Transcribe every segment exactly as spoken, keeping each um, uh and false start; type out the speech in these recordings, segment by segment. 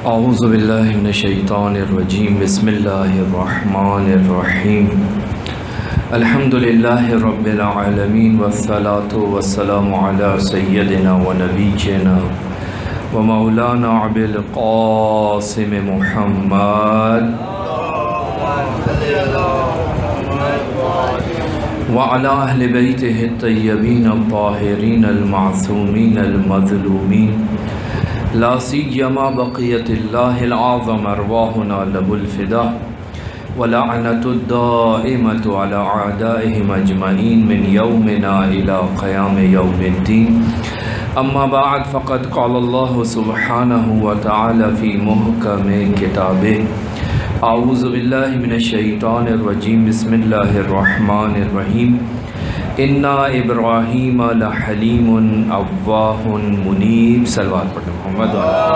اعوذ باللہ من الشیطان الرجیم بسم اللہ الرحمن الرحیم الحمد للہ رب العالمین والصلاة والسلام علی سیدنا و نبینا و مولانا ابی القاسم محمد وعلى اہل بیتہ الطیبین الطاہرین المعصومین المظلومین لا سیما بقیت اللہ العظم ارواحنا لہ الفدا ولعنت الدائمۃ علی اعدائہم اجمعین من یومنا الى قیام یوم الدین اما بعد فقد قال اللہ سبحانہ وتعالی فی محکم کتابہ اعوذ باللہ من الشیطان الرجیم بسم اللہ الرحمن الرحیم انا ابراہیم لحلیم اواہ منیب صلوات پڑھیں محمد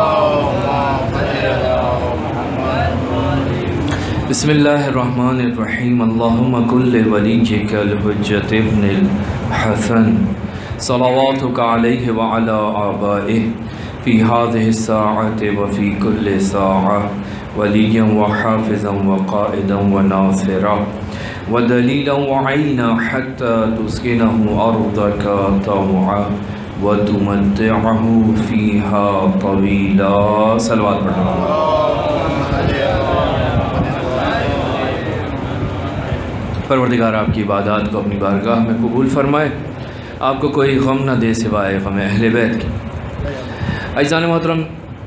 بسم اللہ الرحمن الرحیم اللہم کل ولیجک الحجت ابن الحسن صلواتک علیہ وعلا آبائہ فی هذه الساعة وفی کل ساعة ولیا وحافظا وقائدا وناصرا ودلیلا وعینا حتی تسکنہ ارضک طوعا وتمتعہ فیہا طویلا صلوات پڑھنا پروردگار آپ کی عبادات کو اپنی بارگاہ میں قبول فرمائے، آپ کو کوئی غم نہ دے سوائے غم اہل بیت کی۔ عزیزان محترم،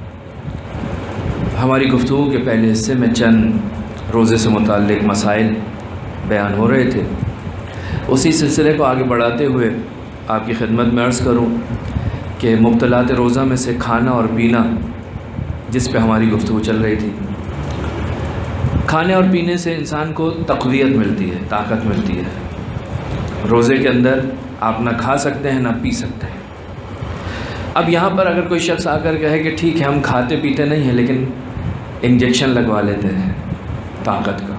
ہماری گفتگو کے پہلے حصے میں چند روزے سے متعلق مسائل بیان ہو رہے تھے، اسی سلسلے کو آگے بڑھاتے ہوئے آپ کی خدمت میں عرض کروں کہ مبتلات روزہ میں سے کھانا اور پینا جس پہ ہماری گفتگو چل رہی تھی، کھانے اور پینے سے انسان کو تقویت ملتی ہے، طاقت ملتی ہے۔ روزے کے اندر آپ نہ کھا سکتے ہیں نہ پی سکتے ہیں۔ اب یہاں پر اگر کوئی شخص آ کر کہے کہ ٹھیک ہے ہم کھاتے پیتے نہیں ہیں لیکن انجیکشن لگوا لیتے ہیں طاقت کا،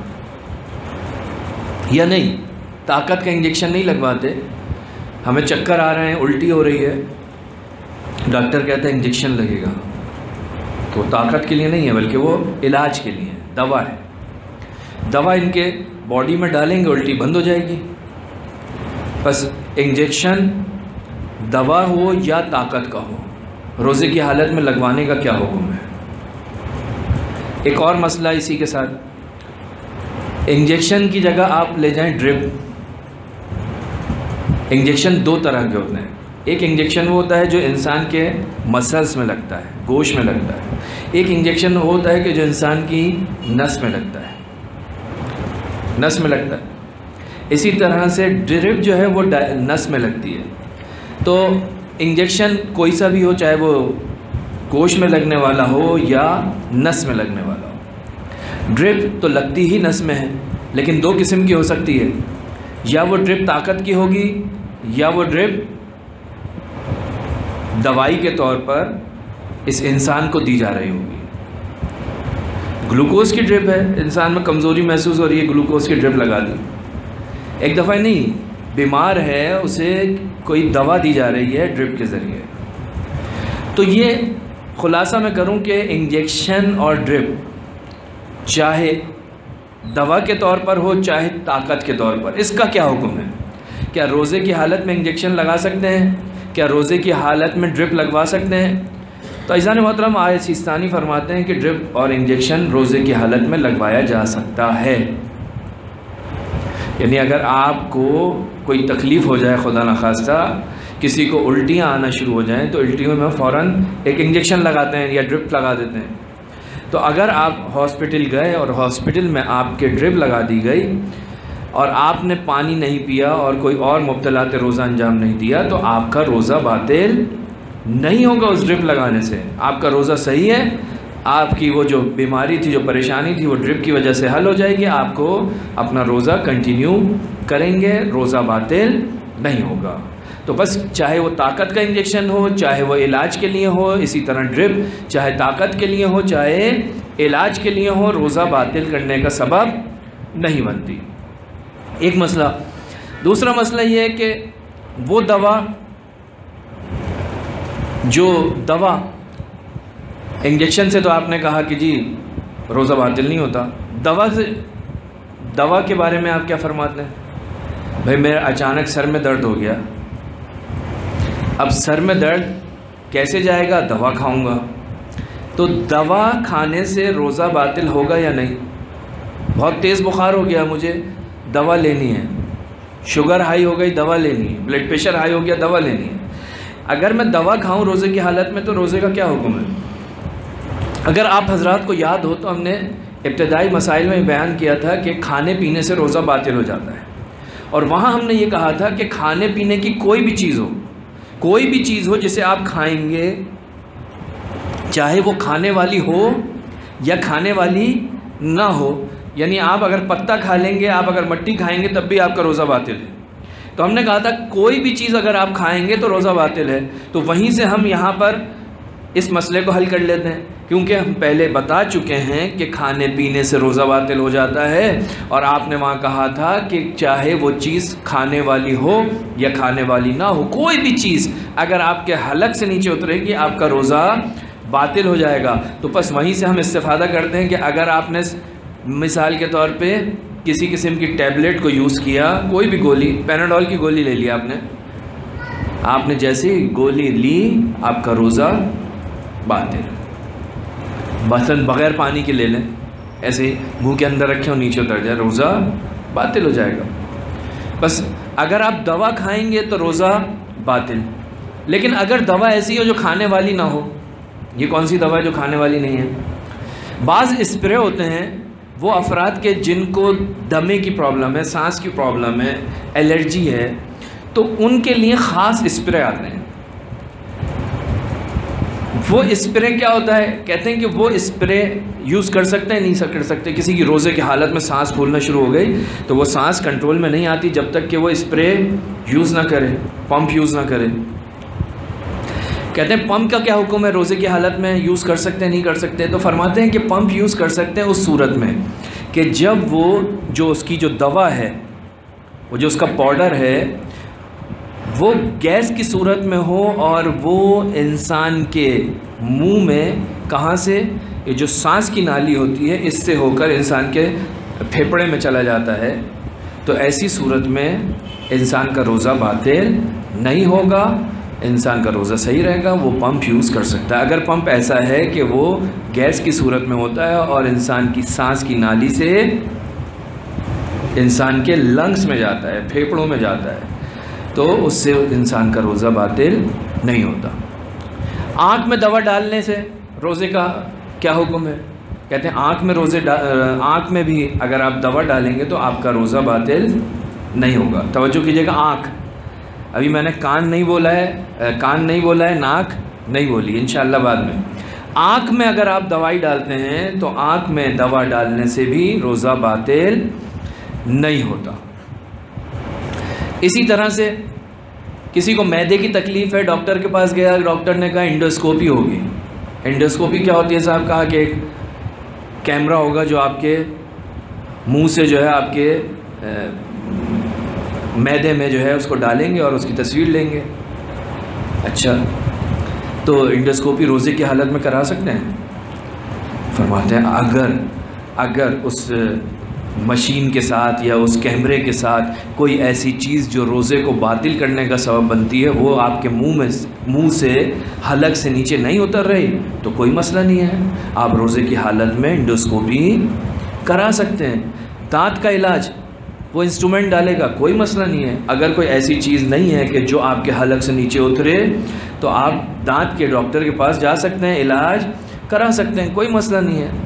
یا نہیں طاقت کا انجیکشن نہیں لگواتے، ہمیں چکر آ رہے ہیں، الٹی ہو رہی ہے، ڈاکٹر کہتا ہے انجیکشن لگے گا، تو طاقت کے لیے نہیں ہے بلکہ وہ علاج کے لیے ہے، دوا ہے۔ دوا ان کے باڈی میں ڈالیں گے الٹی بند ہو جائے گی۔ بس انجیکشن دوا ہو یا طاقت کا ہو، روزے کی حالت میں لگوانے کا کیا حکم ہے؟ ایک اور مسئلہ اسی کے ساتھ، انجیکشن کی جگہ آپ لے جائیں ڈرپ۔ انجیکشن دو طرح کے ہوتے ہیں، ایک انجیکشن وہ ہوتا ہے جو انسان کے مسلز میں لگتا ہے، گوشت میں لگتا ہے، ایک انجیکشن وہ ہوتا ہے کہ جو انسان کی نس میں لگتا ہے، نس میں لگتا ہے۔ اسی طرح سے ڈرپ جو ہے وہ نس میں لگتی ہے۔ تو انجیکشن کوئی سا بھی ہو، چاہے وہ گوشت میں لگنے والا ہو یا نس میں لگنے والا ہو۔ ڈرپ تو لگتی ہی نس میں ہے، لیکن دو قسم کی ہو سکتی ہے، یا وہ ڈرپ طاقت کی ہوگی یا وہ ڈرپ دوائی کے طور پر اس انسان کو دی جا رہی ہوگی۔ گلوکوز کی ڈرپ ہے، انسان میں کمزوری محسوس ہو رہی ہے، گلوکوز کی ڈرپ لگا دی، ایک دفعہ نہیں، بیمار ہے اسے کوئی دوا دی جا رہی ہے ڈرپ کے ذریعے۔ تو یہ خلاصہ میں کروں کہ انجیکشن اور ڈرپ چاہے دوا کے طور پر ہو چاہے طاقت کے طور پر، اس کا کیا حکم ہے؟ کیا روزے کی حالت میں انجیکشن لگا سکتے ہیں؟ کیا روزے کی حالت میں ڈرپ لگوا سکتے ہیں؟ تو عزیزان محترم، آیت سیستانی فرماتے ہیں کہ ڈرپ اور انجیکشن روزے کی حالت میں لگوایا جا سکتا ہے۔ یعنی اگر آپ کو کوئی تکلیف ہو جائے، خدا نخواستہ کسی کو الٹیاں آنا شروع ہو جائیں، تو الٹیوں میں فوراً ایک انجیکشن لگاتے ہیں یا ڈرپ لگا دیتے ہیں۔ تو اگر آپ ہاسپٹل گئے اور ہاسپٹل میں آپ کے ڈرپ لگا دی گئی اور آپ نے پانی نہیں پیا اور کوئی اور مبتلات روزہ انجام نہیں دیا، تو آپ کا روزہ باطل نہیں ہوگا اس ڈرپ لگانے سے، آپ کا روزہ صحیح ہے، آپ کی وہ جو بیماری تھی، جو پریشانی تھی، وہ ڈرپ کی وجہ سے حل ہو جائے گی، آپ کو اپنا روزہ کنٹینیو کریں گے، روزہ باطل نہیں ہوگا۔ تو بس چاہے وہ طاقت کا انجیکشن ہو چاہے وہ علاج کے لیے ہو، اسی طرح ڈرپ چاہے طاقت کے لیے ہو چاہے علاج کے لیے ہو، روزہ باطل کرنے کا سبب نہیں بنتی۔ ایک مسئلہ۔ دوسرا مسئلہ یہ ہے کہ وہ دوا جو دوا انجیکشن سے تو آپ نے کہا کہ جی روزہ باطل نہیں ہوتا، دوا سے، دوا کے بارے میں آپ کیا فرماتے ہیں؟ بھائی میرا اچانک سر میں درد ہو گیا، اب سر میں درد کیسے جائے گا؟ دوا کھاؤں گا، تو دوا کھانے سے روزہ باطل ہوگا یا نہیں؟ بہت تیز بخار ہو گیا، مجھے دوا لینی ہے، شوگر ہائی ہو گئی، دوا لینی ہے، بلڈ پریشر ہائی ہو گیا، دوا لینی ہے، اگر میں دوا کھاؤں روزے کی حالت میں تو روزے کا کیا حکم ہے؟ اگر آپ حضرات کو یاد ہو تو ہم نے ابتدائی مسائل میں بیان کیا تھا کہ کھانے پینے سے روزہ باطل ہو جاتا ہے، اور وہاں ہم نے یہ کہا تھا کہ کھانے پینے کی کوئی بھی چیز ہو، کوئی بھی چیز ہو جسے آپ کھائیں گے، چاہے وہ کھانے والی ہو یا کھانے والی نہ ہو، یعنی آپ اگر پتا کھا لیں گے، آپ اگر مٹی کھائیں گے تب بھی آپ کا روزہ باطل ہے۔ تو ہم نے کہا تھا کوئی بھی چیز اگر آپ کھائیں گے تو روزہ باطل ہے، تو وہیں سے ہم یہاں پر اس مسئلے کو حل کر لیتے ہیں، کیونکہ ہم پہلے بتا چکے ہیں کہ کھانے پینے سے روزہ باطل ہو جاتا ہے، اور آپ نے وہاں کہا تھا کہ چاہے وہ چیز کھانے والی ہو یا کھانے والی نہ ہو، کوئی بھی چیز اگر آپ کے حلق سے نیچے اترے گی آپ کا روزہ باطل ہو جائے گا۔ تو بس وہیں سے ہم استفادہ کرتے ہیں کہ اگر آپ نے مثال کے طور پہ کسی قسم کی ٹیبلٹ کو یوز کیا، کوئی بھی گولی، پیناڈول کی گولی لے لی آپ نے، آپ نے جیسی گولی لی آپ کا روزہ باطل، مثلاً بغیر پانی کے لے لیں، ایسے ہی منہ کے اندر رکھیں اور نیچے اتر جائے، روزہ باطل ہو جائے گا۔ بس اگر آپ دوا کھائیں گے تو روزہ باطل، لیکن اگر دوا ایسی ہو جو کھانے والی نہ ہو، یہ کون سی دوا ہے جو کھانے والی نہیں ہے؟ بعض اسپرے ہوتے ہیں وہ افراد کے جن کو دمے کی پرابلم ہے، سانس کی پرابلم ہے، الرجی ہے، تو ان کے لیے خاص اسپرے آتے ہیں۔ وہ اسپرے کیا ہوتا ہے؟ کہتے ہیں کہ وہ اسپرے یوز کر سکتے ہیں، نہیں کر سکتے۔ کسی کی روزے کی حالت میں سانس پھولنا شروع ہو گئی تو وہ سانس کنٹرول میں نہیں آتی جب تک کہ وہ اسپرے یوز نہ کرے، پمپ یوز نہ کرے۔ کہتے ہیں پمپ کا کیا حکم ہے؟ روزے کی حالت میں یوز کر سکتے ہیں، نہیں کر سکتے؟ تو فرماتے ہیں کہ پمپ یوز کر سکتے ہیں اس صورت میں کہ جب وہ جو اس کی جو دوا ہے، وہ جو اس کا پاؤڈر ہے، وہ گیس کی صورت میں ہو اور وہ انسان کے منہ میں کہاں سے، یہ جو سانس کی نالی ہوتی ہے اس سے ہو کر انسان کے پھیپھڑے میں چلا جاتا ہے، تو ایسی صورت میں انسان کا روزہ باطل نہیں ہوگا، انسان کا روزہ صحیح رہے گا، وہ پمپ یوز کر سکتا ہے۔ اگر پمپ ایسا ہے کہ وہ گیس کی صورت میں ہوتا ہے اور انسان کی سانس کی نالی سے انسان کے لنگس میں جاتا ہے، پھیپھڑوں میں جاتا ہے، تو اس سے انسان کا روزہ باطل نہیں ہوتا۔ آنکھ میں دوا ڈالنے سے روزے کا کیا حکم ہے؟ کہتے ہیں آنکھ میں روزے آنکھ میں بھی اگر آپ دوا ڈالیں گے تو آپ کا روزہ باطل نہیں ہوگا۔ توجہ کیجیے گا، آنکھ، ابھی میں نے کان نہیں بولا ہے، کان نہیں بولا ہے، ناک نہیں بولی، انشاءاللہ بعد میں۔ آنکھ میں اگر آپ دوائی ڈالتے ہیں تو آنکھ میں دوا ڈالنے سے بھی روزہ باطل نہیں ہوتا۔ اسی طرح سے کسی کو معدے کی تکلیف ہے، ڈاکٹر کے پاس گیا، ڈاکٹر نے کہا انڈوسکوپی ہوگی۔ انڈوسکوپی کیا ہوتی ہے صاحب؟ کہا کہ ایک کیمرہ ہوگا جو آپ کے منہ سے جو ہے آپ کے معدے میں جو ہے اس کو ڈالیں گے اور اس کی تصویر لیں گے۔ اچھا، تو انڈوسکوپی روزے کی حالت میں کرا سکتے ہیں؟ فرماتے ہیں اگر اگر اس مشین کے ساتھ یا اس کیمرے کے ساتھ کوئی ایسی چیز جو روزے کو باطل کرنے کا سبب بنتی ہے وہ آپ کے منہ میں منہ سے حلق سے نیچے نہیں اتر رہی تو کوئی مسئلہ نہیں ہے، آپ روزے کی حالت میں انڈوسکوپی کرا سکتے ہیں۔ دانت کا علاج، وہ انسٹرومنٹ ڈالے گا، کوئی مسئلہ نہیں ہے۔ اگر کوئی ایسی چیز نہیں ہے کہ جو آپ کے حلق سے نیچے اترے تو آپ دانت کے ڈاکٹر کے پاس جا سکتے ہیں، علاج کرا سکتے ہیں، کوئی مسئلہ نہیں ہے،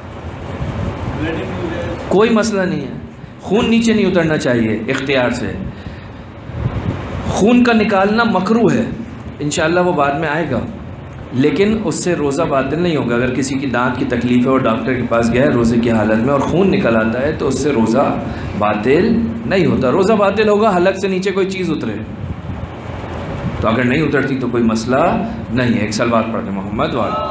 کوئی مسئلہ نہیں ہے۔ خون نیچے نہیں اترنا چاہیے اختیار سے، خون کا نکالنا مکروہ ہے، انشاءاللہ وہ بعد میں آئے گا، لیکن اس سے روزہ باطل نہیں ہوگا۔ اگر کسی کی دانت کی تکلیف ہے اور ڈاکٹر کے پاس گیا ہے روزے کی حالت میں اور خون نکل آتا ہے تو اس سے روزہ باطل نہیں ہوتا۔ روزہ باطل ہوگا حلق سے نیچے کوئی چیز اترے، تو اگر نہیں اترتی تو کوئی مسئلہ نہیں ہے۔ ایک سلوات پڑھتے محمد وعلیہ۔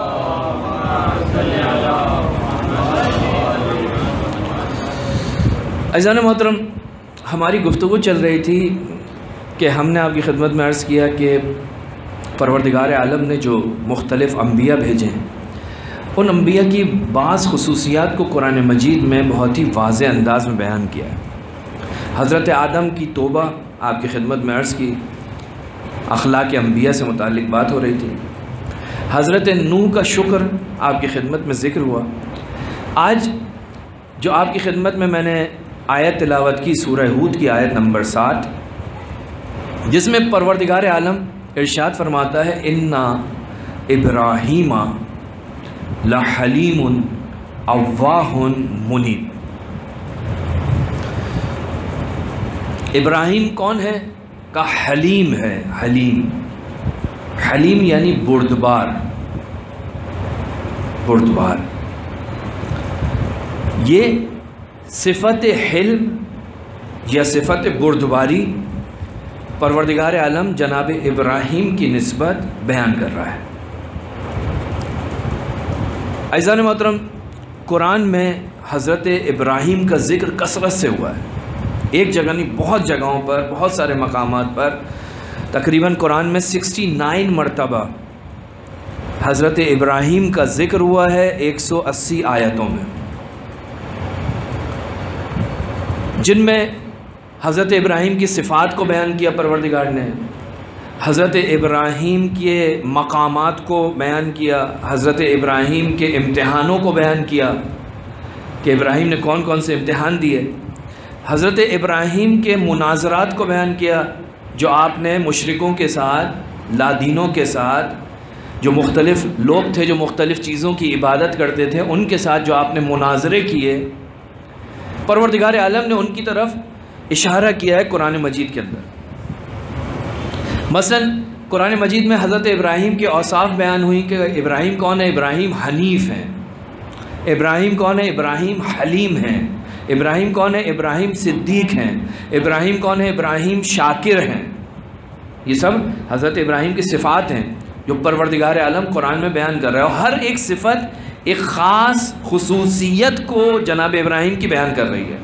عزیزان محترم، ہماری گفتگو چل رہی تھی کہ ہم نے آپ کی خدمت میں عرض کیا کہ پروردگار عالم نے جو مختلف انبیاء بھیجے ہیں ان انبیاء کی بعض خصوصیات کو قرآن مجید میں بہت ہی واضح انداز میں بیان کیا ہے۔ حضرت آدم کی توبہ آپ کی خدمت میں عرض کی، اخلاق انبیاء سے متعلق بات ہو رہی تھی۔ حضرت نوح کا شکر آپ کی خدمت میں ذکر ہوا۔ آج جو آپ کی خدمت میں میں نے آیت تلاوت کی سورہ ہود کی آیت نمبر سات، جس میں پروردگار عالم ارشاد فرماتا ہے اِنَّا ابراہیم لحلیم اواہ منیب۔ ابراہیم کون ہے؟ کا حلیم ہے، حلیم حلیم یعنی بردبار، بردبار۔ یہ صفت حلم یا صفت بردباری پروردگار عالم جناب ابراہیم کی نسبت بیان کر رہا ہے۔ عزیزان محترم، قرآن میں حضرت ابراہیم کا ذکر کثرت سے ہوا ہے، ایک جگہ نہیں بہت جگہوں پر، بہت سارے مقامات پر، تقریباً قرآن میں سکسٹی نائن مرتبہ حضرت ابراہیم کا ذکر ہوا ہے ایک سو اسی آیتوں میں، جن میں حضرت ابراہیم کی صفات کو بیان کیا پروردگار نے، حضرت ابراہیم کے مقامات کو بیان کیا، حضرت ابراہیم کے امتحانوں کو بیان کیا کہ ابراہیم نے کون کون سے امتحان دیے، حضرت ابراہیم کے مناظرات کو بیان کیا جو آپ نے مشرکوں کے ساتھ، لادینوں کے ساتھ، جو مختلف لوگ تھے جو مختلف چیزوں کی عبادت کرتے تھے، ان کے ساتھ جو آپ نے مناظرے کیے، پروردگار عالم نے ان کی طرف اشارہ کیا ہے قرآن مجید کے اندر۔ مثلا قرآن مجید میں حضرت ابراہیم کے اوصاف بیان ہوئی کہ ابراہیم کون ہے؟ ابراہیم حنیف ہیں۔ ابراہیم کون ہے؟ ابراہیم حلیم ہیں۔ ابراہیم کون ہے؟ ابراہیم صدیق ہیں۔ ابراہیم کون ہے؟ ابراہیم شاکر ہیں۔ یہ سب حضرت ابراہیم کی صفات ہیں جو پروردگار عالم قرآن میں بیان کر رہا ہے، اور ہر ایک صفت ایک خاص خصوصیت کو جناب ابراہیم کی بیان کر رہی ہے۔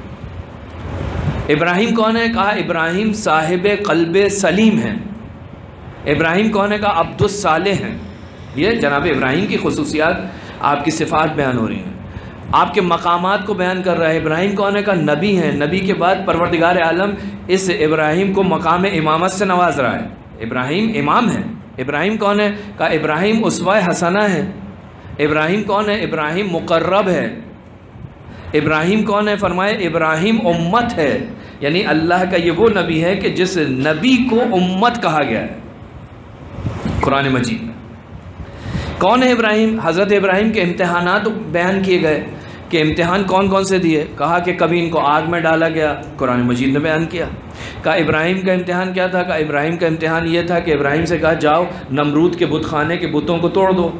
ابراہیم کون ہے؟ کہا ابراہیم صاحب قلب سلیم ہیں۔ ابراہیم کون ہے؟ کہا عبد الصالح ہیں۔ یہ جناب ابراہیم کی خصوصیات، آپ کی صفات بیان ہو رہی ہیں، آپ کے مقامات کو بیان کر رہا ہے۔ ابراہیم کون ہے؟ کہا نبی ہیں، نبی کے بعد پروردگار عالم اس ابراہیم کو مقام امامت سے نواز رہا ہے، ابراہیم امام ہیں۔ ابراہیم کون ہے؟ کہا ابراہیم اسوہ حسنہ ہے۔ ابراہیم کون ہے؟ ابراہیم مقرب ہے۔ ابراہیم کون ہے؟ فرمائے ابراہیم امت ہے، یعنی اللہ کا یہ وہ نبی ہے کہ جس نبی کو امت کہا گیا ہے قرآن مجید میں۔ کون ہے ابراہیم؟ حضرت ابراہیم کے امتحانات بیان کیے گئے کہ امتحان کون کون سے دیے، کہا کہ کبھی ان کو آگ میں ڈالا گیا، قرآن مجید نے بیان کیا۔ کہا ابراہیم کا امتحان کیا تھا؟ کہا ابراہیم کا امتحان یہ تھا کہ ابراہیم سے کہا جاؤ نمرود کے بت خانے کے بتوں کو توڑ دو۔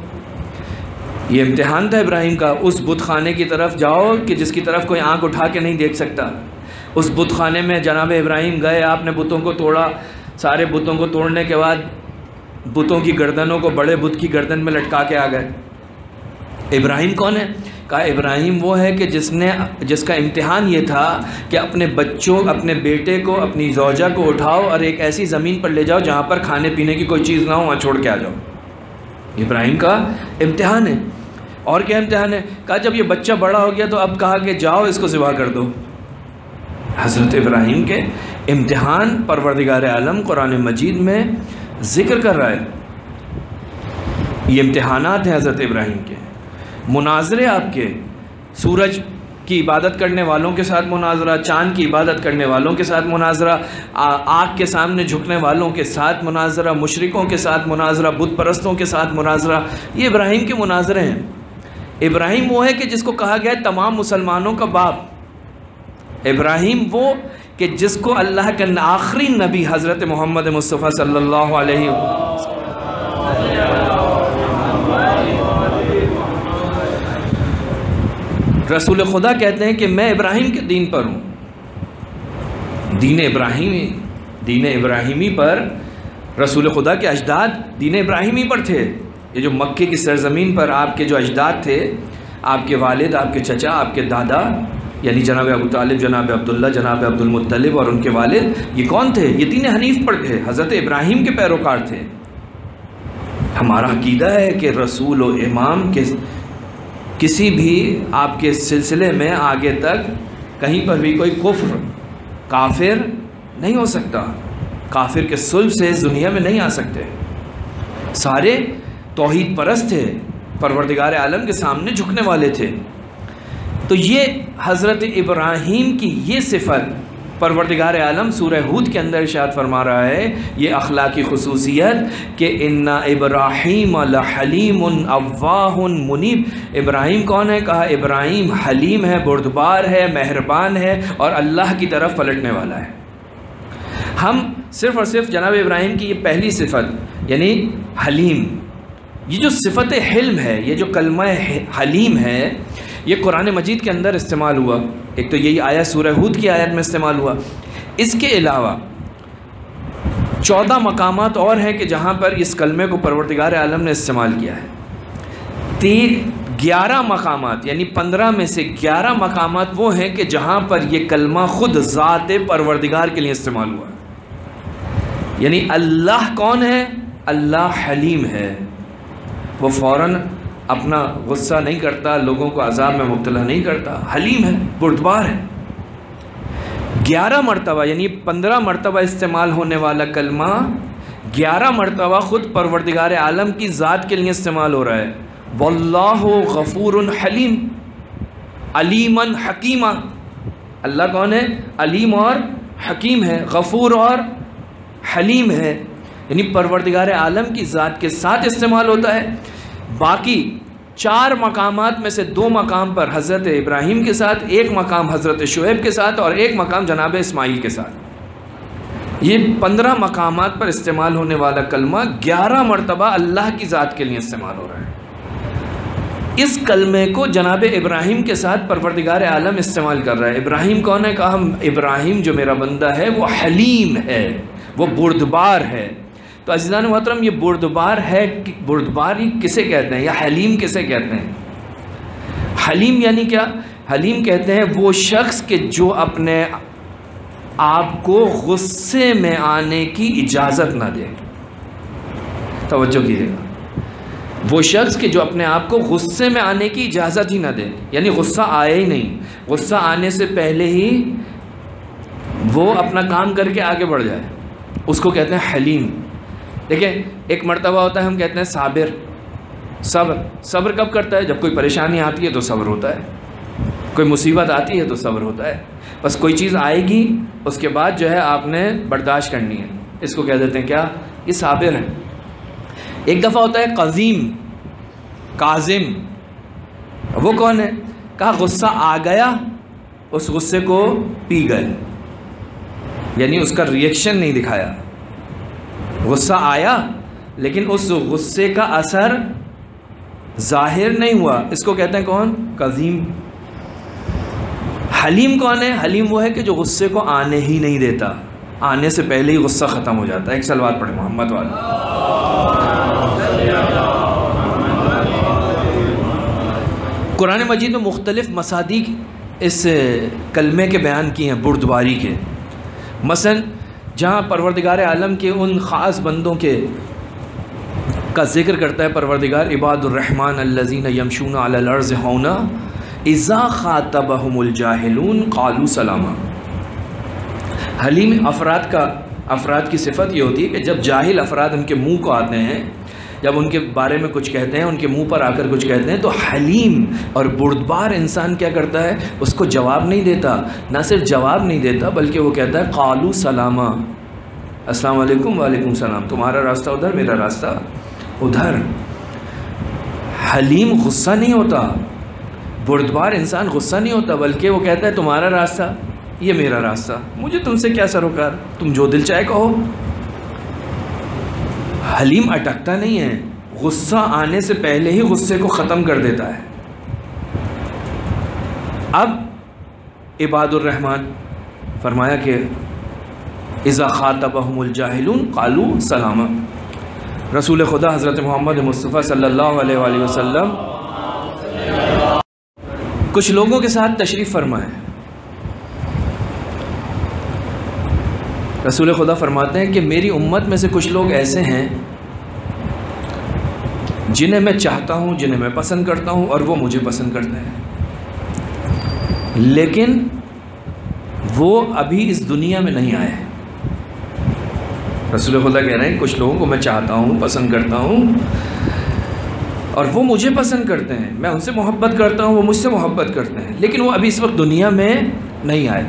یہ امتحان تھا ابراہیم کا، اس بت خانے کی طرف جاؤ کہ جس کی طرف کوئی آنکھ اٹھا کے نہیں دیکھ سکتا۔ اس بت خانے میں جناب ابراہیم گئے، آپ نے بتوں کو توڑا، سارے بتوں کو توڑنے کے بعد بتوں کی گردنوں کو بڑے بت کی گردن میں لٹکا کے آ گئے۔ ابراہیم کون ہے؟ کہا ابراہیم وہ ہے کہ جس نے جس کا امتحان یہ تھا کہ اپنے بچوں، اپنے بیٹے کو، اپنی زوجہ کو اٹھاؤ اور ایک ایسی زمین پر لے جاؤ جہاں پر کھانے پینے کی کوئی چیز نہ ہو، وہاں چھوڑ کے آ جاؤ۔ ابراہیم کا امتحان ہے۔ اور کیا امتحان ہے؟ کہا جب یہ بچہ بڑا ہو گیا تو اب کہا کہ جاؤ اس کو ذبح کر دو۔ حضرت ابراہیم کے امتحان پروردگار عالم قرآن مجید میں ذکر کر رہا ہے۔ یہ امتحانات ہیں حضرت ابراہیم کے، مناظرے آپ کے، سورج کی عبادت کرنے والوں کے ساتھ مناظرہ، چاند کی عبادت کرنے والوں کے ساتھ مناظرہ، آگ کے سامنے جھکنے والوں کے ساتھ مناظرہ، مشرکوں کے ساتھ مناظرہ، بت پرستوں کے ساتھ مناظرہ، یہ ابراہیم کے مناظرے ہیں۔ ابراہیم وہ ہے کہ جس کو کہا گیا ہے تمام مسلمانوں کا باپ۔ ابراہیم وہ کہ جس کو اللہ کا آخری نبی حضرت محمد مصطفیٰ صلی اللہ علیہ وسلم رسول خدا کہتے ہیں کہ میں ابراہیم کے دین پر ہوں۔ دین ابراہیمی، دین ابراہیمی پر رسول خدا کے اجداد دین ابراہیمی پر تھے۔ یہ جو مکے کی سرزمین پر آپ کے جو اجداد تھے، آپ کے والد، آپ کے چچا، آپ کے دادا، یعنی جناب ابو طالب، جناب عبداللہ، جناب عبد المطلب اور ان کے والد، یہ کون تھے؟ یہ دین حنیف پر تھے، حضرت ابراہیم کے پیروکار تھے۔ ہمارا عقیدہ ہے کہ رسول و امام کے کسی بھی آپ کے سلسلے میں آگے تک کہیں پر بھی کوئی کفر کافر نہیں ہو سکتا، کافر کے صلب سے اس دنیا میں نہیں آ سکتے، سارے توحید پرست تھے، پروردگار عالم کے سامنے جھکنے والے تھے۔ تو یہ حضرت ابراہیم کی یہ صفت پروردگار عالم سورہ ہود کے اندر ارشاد فرما رہا ہے، یہ اخلاقی خصوصیت کہ ان ابراہیم لحلیم اواہ منیب۔ ابراہیم کون ہے؟ کہا ابراہیم حلیم ہے، بردبار ہے، مہربان ہے اور اللہ کی طرف پلٹنے والا ہے۔ ہم صرف اور صرف جناب ابراہیم کی یہ پہلی صفت یعنی حلیم، یہ جو صفت حلم ہے، یہ جو کلمہ حلیم ہے، یہ قرآن مجید کے اندر استعمال ہوا۔ ایک تو یہی آیت سورہ ہود کی آیت میں استعمال ہوا، اس کے علاوہ چودہ مقامات اور ہیں کہ جہاں پر اس کلمے کو پروردگار عالم نے استعمال کیا ہے۔ تین گیارہ مقامات یعنی پندرہ میں سے گیارہ مقامات وہ ہیں کہ جہاں پر یہ کلمہ خود ذات پروردگار کے لیے استعمال ہوا، یعنی اللہ کون ہے؟ اللہ حلیم ہے، وہ فوراً اپنا غصہ نہیں کرتا، لوگوں کو عذاب میں مبتلا نہیں کرتا، حلیم ہے، بردبار ہے۔ گیارہ مرتبہ یعنی پندرہ مرتبہ استعمال ہونے والا کلمہ گیارہ مرتبہ خود پروردگار عالم کی ذات کے لیے استعمال ہو رہا ہے۔ واللہ غفور حلیم علیما حکیما، اللہ کون ہے؟ علیم اور حکیم ہے، غفور اور حلیم ہے، یعنی پروردگار عالم کی ذات کے ساتھ استعمال ہوتا ہے۔ باقی چار مقامات میں سے دو مقام پر حضرت ابراہیم کے ساتھ، ایک مقام حضرت شعیب کے ساتھ اور ایک مقام جناب اسماعیل کے ساتھ، یہ پندرہ مقامات پر استعمال ہونے والا کلمہ گیارہ مرتبہ اللہ کی ذات کے لیے استعمال ہو رہا ہے۔ اس کلمے کو جناب ابراہیم کے ساتھ پروردگار عالم استعمال کر رہا ہے۔ ابراہیم کون ہے؟ کہا ابراہیم جو میرا بندہ ہے وہ حلیم ہے، وہ بردبار ہے۔ تو عزیزان محترم، یہ بردبار ہے، بردباری کسے کہتے ہیں یا حلیم کسے کہتے ہیں؟ حلیم یعنی کیا؟ حلیم کہتے ہیں وہ شخص کہ جو اپنے آپ کو غصے میں آنے کی اجازت نہ دے۔ توجہ کیجیے گا، وہ شخص کہ جو اپنے آپ کو غصے میں آنے کی اجازت ہی نہ دے، یعنی غصہ آئے ہی نہیں، غصہ آنے سے پہلے ہی وہ اپنا کام کر کے آگے بڑھ جائے، اس کو کہتے ہیں حلیم۔ دیکھیں، ایک مرتبہ ہوتا ہے ہم کہتے ہیں صابر، صبر صبر کب کرتا ہے؟ جب کوئی پریشانی آتی ہے تو صبر ہوتا ہے، کوئی مصیبت آتی ہے تو صبر ہوتا ہے، بس کوئی چیز آئے گی اس کے بعد جو ہے آپ نے برداشت کرنی ہے، اس کو کہہ دیتے ہیں کیا؟ یہ صابر ہے۔ ایک دفعہ ہوتا ہے قزیم، کاظم، وہ کون ہے؟ کہا غصہ آ گیا، اس غصے کو پی گئے، یعنی اس کا ریئیکشن نہیں دکھایا، غصہ آیا لیکن اس غصے کا اثر ظاہر نہیں ہوا، اس کو کہتے ہیں کون؟ قزیم۔ حلیم کون ہے؟ حلیم وہ ہے کہ جو غصے کو آنے ہی نہیں دیتا، آنے سے پہلے ہی غصہ ختم ہو جاتا ہے۔ ایک صلوات پڑھیں محمد والا۔ قرآن مجید میں مختلف مصادیق اس کلمے کے بیان کی ہیں بردباری کے، مثلا جہاں پروردگار عالم کے ان خاص بندوں کے کا ذکر کرتا ہے پروردگار، عباد الرحمن الذین یمشون علی الارض ہونا اذا خاطبہم الجاہلون قالوا سلاما۔ حلیم افراد کا افراد کی صفت یہ ہوتی ہے کہ جب جاہل افراد ان کے منہ کو آتے ہیں، جب ان کے بارے میں کچھ کہتے ہیں، ان کے منہ پر آ کر کچھ کہتے ہیں، تو حلیم اور بردبار انسان کیا کرتا ہے؟ اس کو جواب نہیں دیتا، نہ صرف جواب نہیں دیتا بلکہ وہ کہتا ہے قالوا سلاما، السلام علیکم، وعلیکم السلام، تمہارا راستہ ادھر، میرا راستہ ادھر۔ حلیم غصہ نہیں ہوتا، بردبار انسان غصہ نہیں ہوتا بلکہ وہ کہتا ہے تمہارا راستہ، یہ میرا راستہ، مجھے تم سے کیا سروکار، تم جو دل چاہے کہو۔ حلیم اٹکتا نہیں ہے، غصہ آنے سے پہلے ہی غصے کو ختم کر دیتا ہے۔ اب عباد الرحمن فرمایا کہ اذا خاطبہم الجاہلون قالوا سلاما۔ رسول خدا حضرت محمد مصطفیٰ صلی اللہ علیہ وآلہ وسلم کچھ لوگوں کے ساتھ تشریف فرمائے، رسول خدا فرماتے ہیں کہ میری امت میں سے کچھ لوگ ایسے ہیں جنہیں میں چاہتا ہوں، جنہیں میں پسند کرتا ہوں، اور وہ مجھے پسند کرتے ہیں، لیکن وہ ابھی اس دنیا میں نہیں آئے ہیں۔ رسول خدا کہہ رہے ہیں کچھ لوگوں کو میں چاہتا ہوں، پسند کرتا ہوں، اور وہ مجھے پسند کرتے ہیں، میں ان سے محبت کرتا ہوں، وہ مجھ سے محبت کرتے ہیں، لیکن وہ ابھی اس وقت دنیا میں نہیں آئے۔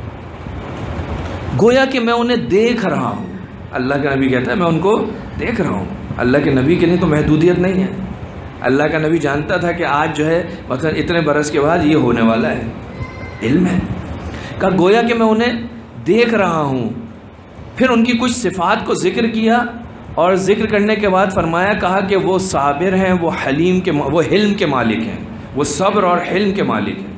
گویا کہ میں انہیں دیکھ رہا ہوں۔ اللہ کا نبی کہتا ہے میں ان کو دیکھ رہا ہوں۔ اللہ کے نبی کے لیے تو محدودیت نہیں ہے۔ اللہ کا نبی جانتا تھا کہ آج جو ہے مثلا اتنے برس کے بعد یہ ہونے والا ہے، علم ہے۔ کہا گویا کہ میں انہیں دیکھ رہا ہوں۔ پھر ان کی کچھ صفات کو ذکر کیا، اور ذکر کرنے کے بعد فرمایا، کہا کہ وہ صابر ہیں، وہ حلیم کے وہ حلم کے مالک ہیں، وہ صبر اور حلم کے مالک ہیں،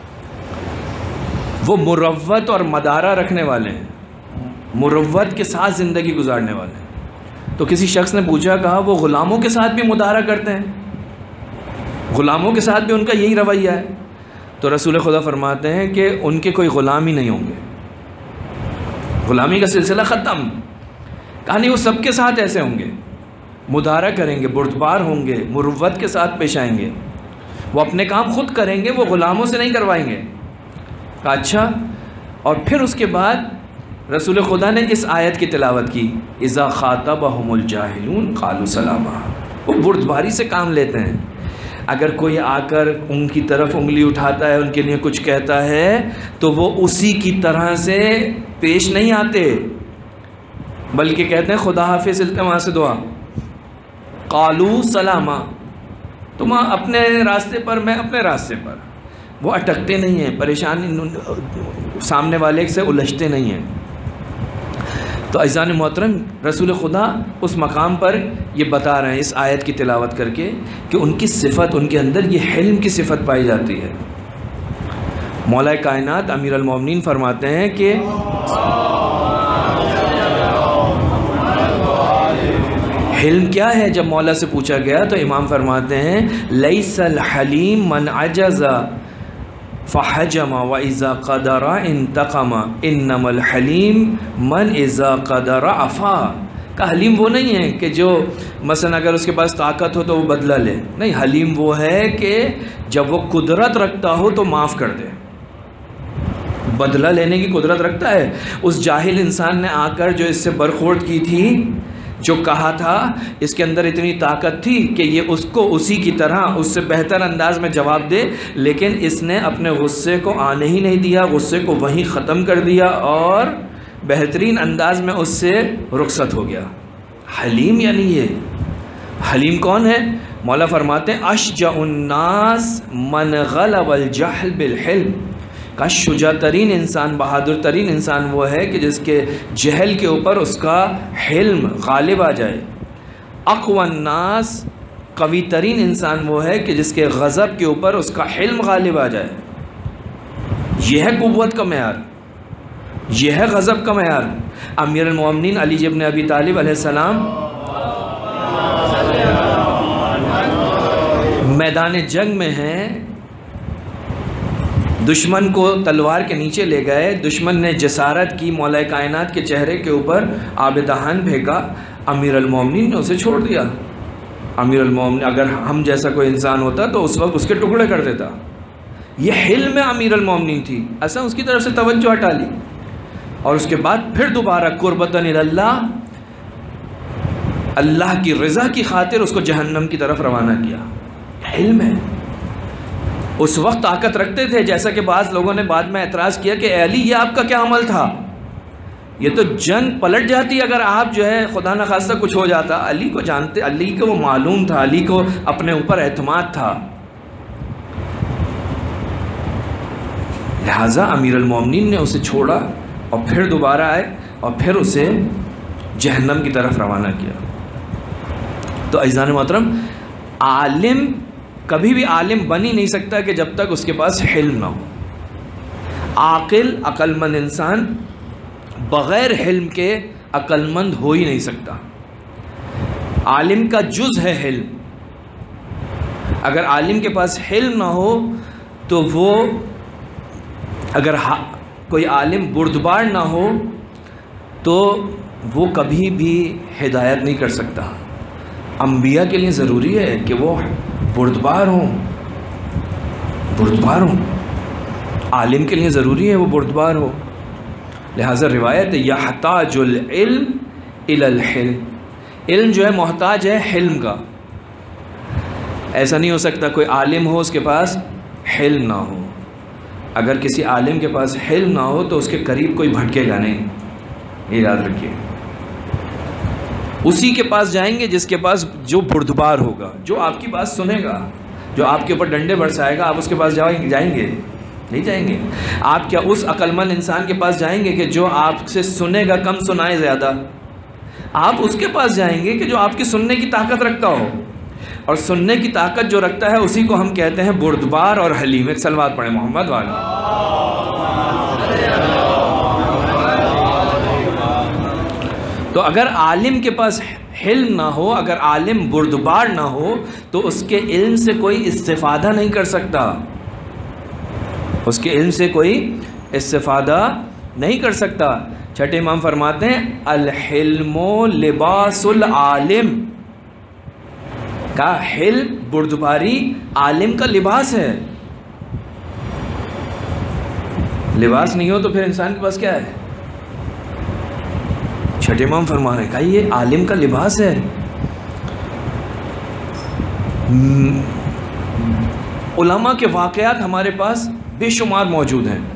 وہ مروت اور مدارہ رکھنے والے ہیں، مروت کے ساتھ زندگی گزارنے والے ہیں۔ تو کسی شخص نے پوچھا، کہا وہ غلاموں کے ساتھ بھی مدارہ کرتے ہیں؟ غلاموں کے ساتھ بھی ان کا یہی رویہ ہے؟ تو رسول خدا فرماتے ہیں کہ ان کے کوئی غلام ہی نہیں ہوں گے، غلامی کا سلسلہ ختم۔ کہا نہیں، وہ سب کے ساتھ ایسے ہوں گے، مدارہ کریں گے، بردبار ہوں گے، مروت کے ساتھ پیش آئیں گے، وہ اپنے کام خود کریں گے، وہ غلاموں سے نہیں کروائیں گے۔ کہا اچھا۔ اور پھر اس کے بعد رسول خدا نے اس آیت کی تلاوت کی، اذا خاطبہم الجاہلون قالوا سلاما۔ وہ بردباری سے کام لیتے ہیں۔ اگر کوئی آ کر ان کی طرف انگلی اٹھاتا ہے، ان کے لیے کچھ کہتا ہے، تو وہ اسی کی طرح سے پیش نہیں آتے، بلکہ کہتے ہیں خدا حافظ، التماس سے دعا، قالوا سلاما، تم اپنے راستے پر، میں اپنے راستے پر۔ وہ اٹکتے نہیں ہیں، پریشانی سامنے والے سے الجھتے نہیں ہیں۔ تو عزیزان محترم، رسول خدا اس مقام پر یہ بتا رہے ہیں اس آیت کی تلاوت کر کے کہ ان کی صفت، ان کے اندر یہ حلم کی صفت پائی جاتی ہے۔ مولا کائنات امیر المومنین فرماتے ہیں کہ حلم کیا ہے؟ جب مولا سے پوچھا گیا تو امام فرماتے ہیں لیس الحلیم من عجز فحجم واذا قدر انتقم انما الحلیم من اذا قدر عفا۔ کہ حلیم وہ نہیں ہے کہ جو مثلا اگر اس کے پاس طاقت ہو تو وہ بدلہ لے، نہیں، حلیم وہ ہے کہ جب وہ قدرت رکھتا ہو تو معاف کر دے، بدلہ لینے کی قدرت رکھتا ہے۔ اس جاہل انسان نے آ کر جو اس سے برخورد کی تھی، جو کہا تھا، اس کے اندر اتنی طاقت تھی کہ یہ اس کو اسی کی طرح اس سے بہتر انداز میں جواب دے، لیکن اس نے اپنے غصے کو آنے ہی نہیں دیا، غصے کو وہیں ختم کر دیا اور بہترین انداز میں اس سے رخصت ہو گیا۔ حلیم یعنی یہ حلیم کون ہے؟ مولا فرماتے ہیں اشجع الناس من غلب الجہل بالحلم۔ کا شجاع ترین انسان، بہادر ترین انسان وہ ہے کہ جس کے جہل کے اوپر اس کا حلم غالب آ جائے۔ اقوی الناس، قوی ترین انسان وہ ہے کہ جس کے غضب کے اوپر اس کا حلم غالب آ جائے۔ یہ ہے قوت کا معیار، یہ ہے غضب کا معیار۔ امیر المومنین علی ابن ابی طالب علیہ السلام میدان جنگ میں ہیں، دشمن کو تلوار کے نیچے لے گئے، دشمن نے جسارت کی، مولا کائنات کے چہرے کے اوپر آب دہان پھینکا، امیر المومنین نے اسے چھوڑ دیا۔ امیر المومنین اگر ہم جیسا کوئی انسان ہوتا تو اس وقت اس کے ٹکڑے کر دیتا۔ یہ حلم امیر المومنین تھی، ایسا اس کی طرف سے توجہ ہٹا لی، اور اس کے بعد پھر دوبارہ قربتاً اللہ، اللہ کی رضا کی خاطر اس کو جہنم کی طرف روانہ کیا۔ حلم ہے۔ اس وقت طاقت رکھتے تھے، جیسا کہ بعض لوگوں نے بعد میں اعتراض کیا کہ اے علی یہ آپ کا کیا عمل تھا؟ یہ تو جنگ پلٹ جاتی اگر آپ جو ہے خدا نخواستہ کچھ ہو جاتا۔ علی کو جانتے، علی کو وہ معلوم تھا، علی کو اپنے اوپر اعتماد تھا، لہٰذا امیر المومنین نے اسے چھوڑا اور پھر دوبارہ آئے اور پھر اسے جہنم کی طرف روانہ کیا۔ تو عزیزان محترم، عالم کبھی بھی عالم بن ہی نہیں سکتا کہ جب تک اس کے پاس حلم نہ ہو۔ عاقل، عقل مند انسان بغیر حلم کے عقل مند ہو ہی نہیں سکتا۔ عالم کا جز ہے حلم۔ اگر عالم کے پاس حلم نہ ہو تو وہ، اگر کوئی عالم بردبار نہ ہو تو وہ کبھی بھی ہدایت نہیں کر سکتا۔ انبیاء کے لیے ضروری ہے کہ وہ بردبار ہوں بردبار ہوں عالم کے لیے ضروری ہے وہ بردبار ہو. لہٰذا روایت یحتاج العلم الی الحلم، علم جو ہے محتاج ہے حلم کا. ایسا نہیں ہو سکتا کوئی عالم ہو اس کے پاس حلم نہ ہو. اگر کسی عالم کے پاس حلم نہ ہو تو اس کے قریب کوئی بھٹکے گا نہیں، یہ یاد رکھیے. اسی کے پاس جائیں گے جس کے پاس جو بردبار ہوگا، جو آپ کی بات سنے گا، جو آپ کے اوپر ڈنڈے برسائے گا. آپ اس کے پاس جائیں جائیں گے نہیں جائیں گے. آپ کیا اس عقل مند انسان کے پاس جائیں گے کہ جو آپ سے سنے گا کم سنائے زیادہ؟ آپ اس کے پاس جائیں گے کہ جو آپ کی سننے کی طاقت رکھتا ہو، اور سننے کی طاقت جو رکھتا ہے اسی کو ہم کہتے ہیں بردبار اور حلیم. ایک صلوات پڑھیں محمد والا. تو اگر عالم کے پاس حلم نہ ہو، اگر عالم بردبار نہ ہو تو اس کے علم سے کوئی استفادہ نہیں کر سکتا، اس کے علم سے کوئی استفادہ نہیں کر سکتا. چھٹے امام فرماتے ہیں الحلم لباس العالم، کا حلم بردباری عالم کا لباس ہے. لباس نہیں ہو تو پھر انسان کے پاس کیا ہے؟ چھٹے امام فرما رہے ہیں کہ یہ عالم کا لباس ہے. علماء کے واقعات ہمارے پاس بے شمار موجود ہیں.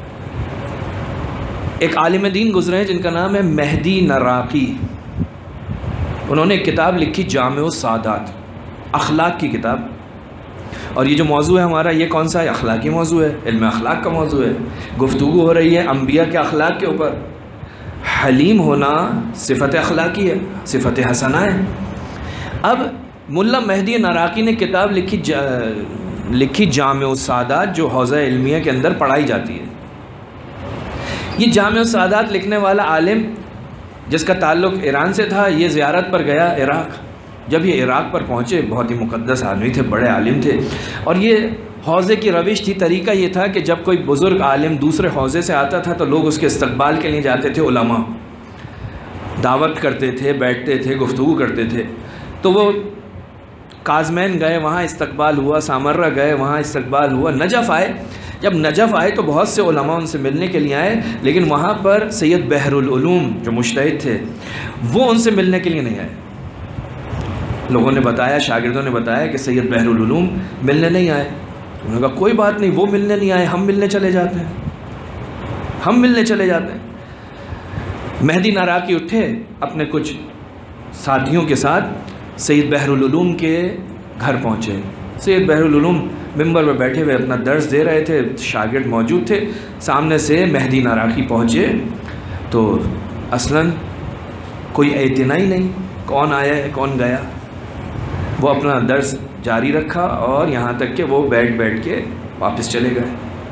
ایک عالم دین گزرے ہیں جن کا نام ہے مہدی نراقی. انہوں نے ایک کتاب لکھی جامع السعادات، اخلاق کی کتاب. اور یہ جو موضوع ہے ہمارا یہ کون سا ہے؟ اخلاقی موضوع ہے، علم اخلاق کا موضوع ہے. گفتگو ہو رہی ہے انبیاء کے اخلاق کے اوپر. حلیم ہونا صفت اخلاقی ہے، صفت حسنہ ہے. اب ملا مہدی نراقی نے کتاب لکھی جا لکھی جامع السعادات، جو حوزہ علمیہ کے اندر پڑھائی جاتی ہے. یہ جامع السعادات لکھنے والا عالم جس کا تعلق ایران سے تھا، یہ زیارت پر گیا عراق. جب یہ عراق پر پہنچے، بہت ہی مقدس آدمی تھے، بڑے عالم تھے. اور یہ حوزے کی روش تھی، طریقہ یہ تھا کہ جب کوئی بزرگ عالم دوسرے حوزے سے آتا تھا تو لوگ اس کے استقبال کے لیے جاتے تھے. علماء دعوت کرتے تھے، بیٹھتے تھے، گفتگو کرتے تھے. تو وہ کازمین گئے، وہاں استقبال ہوا. سامرہ گئے، وہاں استقبال ہوا. نجف آئے. جب نجف آئے تو بہت سے علماء ان سے ملنے کے لیے آئے، لیکن وہاں پر سید بحر العلوم جو مجتہد تھے وہ ان سے ملنے کے لیے نہیں آئے. لوگوں نے بتایا، شاگردوں نے بتایا کہ سید بحر العلوم ملنے نہیں آئے. انہوں نے کہا کوئی بات نہیں، وہ ملنے نہیں آئے، ہم ملنے چلے جاتے ہیں ہم ملنے چلے جاتے ہیں. مہدی نراقی اٹھے، اپنے کچھ ساتھیوں کے ساتھ سید بحر العلوم کے گھر پہنچے. سید بحر العلوم ممبر پر بیٹھے ہوئے اپنا درس دے رہے تھے، شاگرد موجود تھے. سامنے سے مہدی نراقی پہنچے تو اصلاً کوئی اعتنا ہی نہیں، کون آیا ہے کون گیا. وہ اپنا درس جاری رکھا اور یہاں تک کہ وہ بیٹھ بیٹھ کے واپس چلے گئے.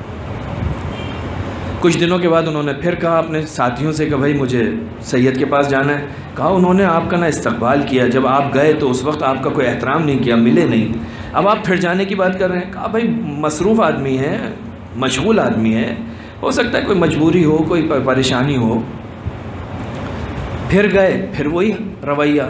کچھ دنوں کے بعد انہوں نے پھر کہا اپنے ساتھیوں سے کہ بھائی مجھے سید کے پاس جانا ہے. کہا انہوں نے آپ کا نہ استقبال کیا، جب آپ گئے تو اس وقت آپ کا کوئی احترام نہیں کیا، ملے نہیں، اب آپ پھر جانے کی بات کر رہے ہیں. کہا بھائی مصروف آدمی ہے، مشغول آدمی ہے، ہو سکتا ہے کوئی مجبوری ہو، کوئی پریشانی ہو. پھر گئے، پھر وہی رویہ.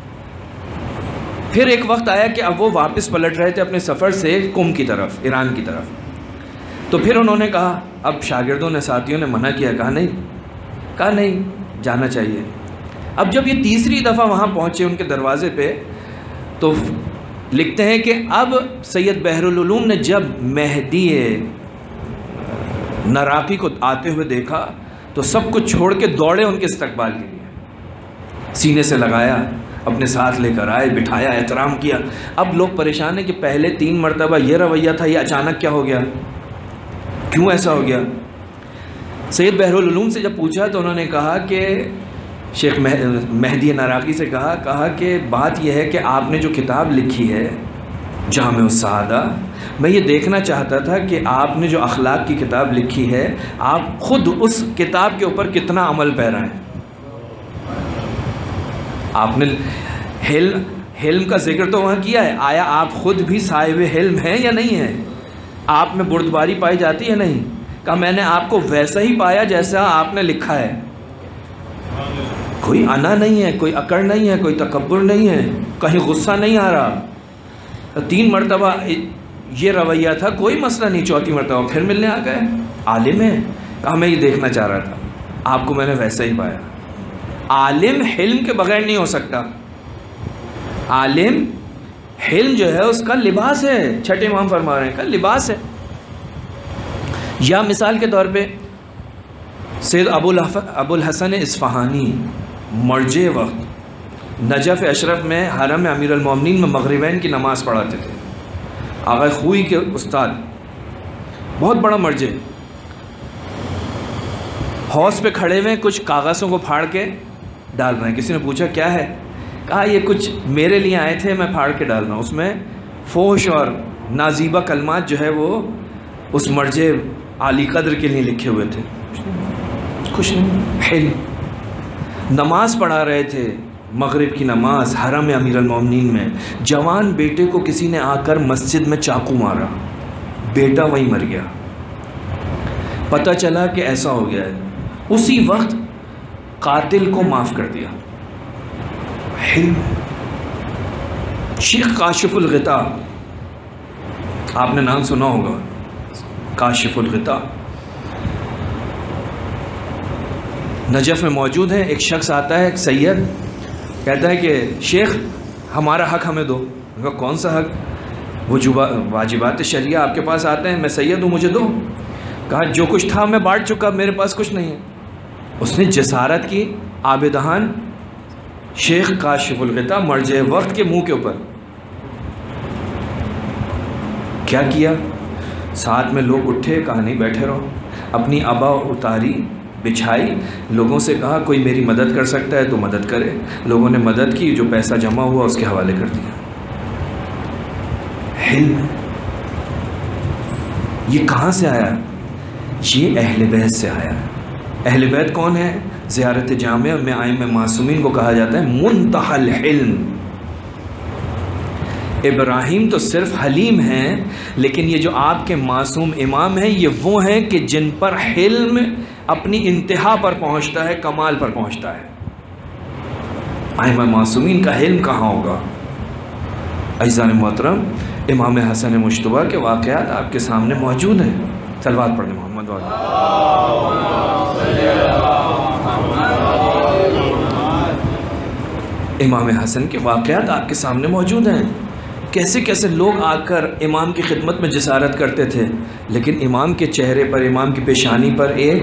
پھر ایک وقت آیا کہ اب وہ واپس پلٹ رہے تھے اپنے سفر سے قم کی طرف، ایران کی طرف. تو پھر انہوں نے کہا، اب شاگردوں نے ساتھیوں نے منع کیا، کہا نہیں کہا نہیں جانا چاہیے. اب جب یہ تیسری دفعہ وہاں پہنچے ان کے دروازے پہ تو لکھتے ہیں کہ اب سید بحر العلوم نے جب مہدی نراقی کو آتے ہوئے دیکھا تو سب کچھ چھوڑ کے دوڑے ان کے استقبال کے لیے. سینے سے لگایا، اپنے ساتھ لے کر آئے، بٹھایا، احترام کیا. اب لوگ پریشان ہیں کہ پہلے تین مرتبہ یہ رویہ تھا، یہ اچانک کیا ہو گیا، کیوں ایسا ہو گیا. سید بحر العلوم سے جب پوچھا تو انہوں نے کہا کہ شیخ مہدی نراقی سے کہا کہا کہ بات یہ ہے کہ آپ نے جو کتاب لکھی ہے جامع السعادہ، میں یہ دیکھنا چاہتا تھا کہ آپ نے جو اخلاق کی کتاب لکھی ہے آپ خود اس کتاب کے اوپر کتنا عمل پیرا ہیں. آپ نے حلم حلم کا ذکر تو وہاں کیا ہے، آیا آپ خود بھی صاحب حلم ہیں یا نہیں ہیں؟ آپ میں بردباری پائی جاتی ہے نہیں؟ کہا میں نے آپ کو ویسا ہی پایا جیسا آپ نے لکھا ہے. کوئی انا نہیں ہے، کوئی اکڑ نہیں ہے، کوئی تکبر نہیں ہے، کہیں غصہ نہیں آ رہا. تین مرتبہ یہ رویہ تھا، کوئی مسئلہ نہیں. چوتھی مرتبہ پھر ملنے آ گئے. عالم ہے، کہا میں یہ دیکھنا چاہ رہا تھا، آپ کو میں نے ویسا ہی پایا. عالم حلم کے بغیر نہیں ہو سکتا. عالم حلم جو ہے اس کا لباس ہے، چھٹے امام فرما رہے ہیں کا لباس ہے. یا مثال کے طور پہ سید ابو ابو الحسن اصفہانی مرجع وقت نجف اشرف میں حرم امیر المومنین میں مغربین کی نماز پڑھاتے تھے. آغا خوئی کے استاد، بہت بڑا مرجع. حوض پہ کھڑے ہوئے کچھ کاغذوں کو پھاڑ کے ڈال رہے ہیں. کسی نے پوچھا کیا ہے؟ کہا یہ کچھ میرے لیے آئے تھے، میں پھاڑ کے ڈال رہا ہوں. اس میں فحش اور نازیبہ کلمات جو ہے وہ اس مرجع عالی قدر کے لیے لکھے ہوئے تھے. کچھ نہیں. حلم. نماز پڑھا رہے تھے، مغرب کی نماز حرم امیر المومنین میں. جوان بیٹے کو کسی نے آ کر مسجد میں چاقو مارا، بیٹا وہیں مر گیا. پتہ چلا کہ ایسا ہو گیا ہے. اسی وقت قاتل کو معاف کر دیا. حلم. شیخ کاشف الغطاء، آپ نے نام سنا ہوگا، کاشف الغطاء نجف میں موجود ہے. ایک شخص آتا ہے، ایک سید کہتا ہے کہ شیخ ہمارا حق ہمیں دو. کہا کون سا حق؟ وہ جو واجبات شریعہ آپ کے پاس آتے ہیں، میں سید ہوں، مجھے دو. کہا جو کچھ تھا میں بانٹ چکا، میرے پاس کچھ نہیں ہے. اس نے جسارت کی، آبدہان شیخ کاشف الغطاء مرجع وقت کے منہ کے اوپر کیا کیا؟ ساتھ میں لوگ اٹھے، کہا نہیں بیٹھے رہو. اپنی ابا اتاری، بچھائی، لوگوں سے کہا کوئی میری مدد کر سکتا ہے تو مدد کرے. لوگوں نے مدد کی، جو پیسہ جمع ہوا اس کے حوالے کر دیا. حلم. یہ کہاں سے آیا؟ یہ اہل بیت سے آیا. اہل بیت کون ہے؟ زیارت جامع میں ائمہ معصومین کو کہا جاتا ہے منتہی الحلم. ابراہیم تو صرف حلیم ہیں، لیکن یہ جو آپ کے معصوم امام ہیں یہ وہ ہیں کہ جن پر حلم اپنی انتہا پر پہنچتا ہے، کمال پر پہنچتا ہے. ائمہ معصومین کا حلم کہاں ہوگا؟ عزیزان محترم، امام حسن مجتبیٰ کے واقعات آپ کے سامنے موجود ہیں. صلوات پڑھیں محمد والا. امام حسن کے واقعات آپ کے سامنے موجود ہیں. کیسے کیسے لوگ آ کر امام کی خدمت میں جسارت کرتے تھے، لیکن امام کے چہرے پر، امام کی پیشانی پر ایک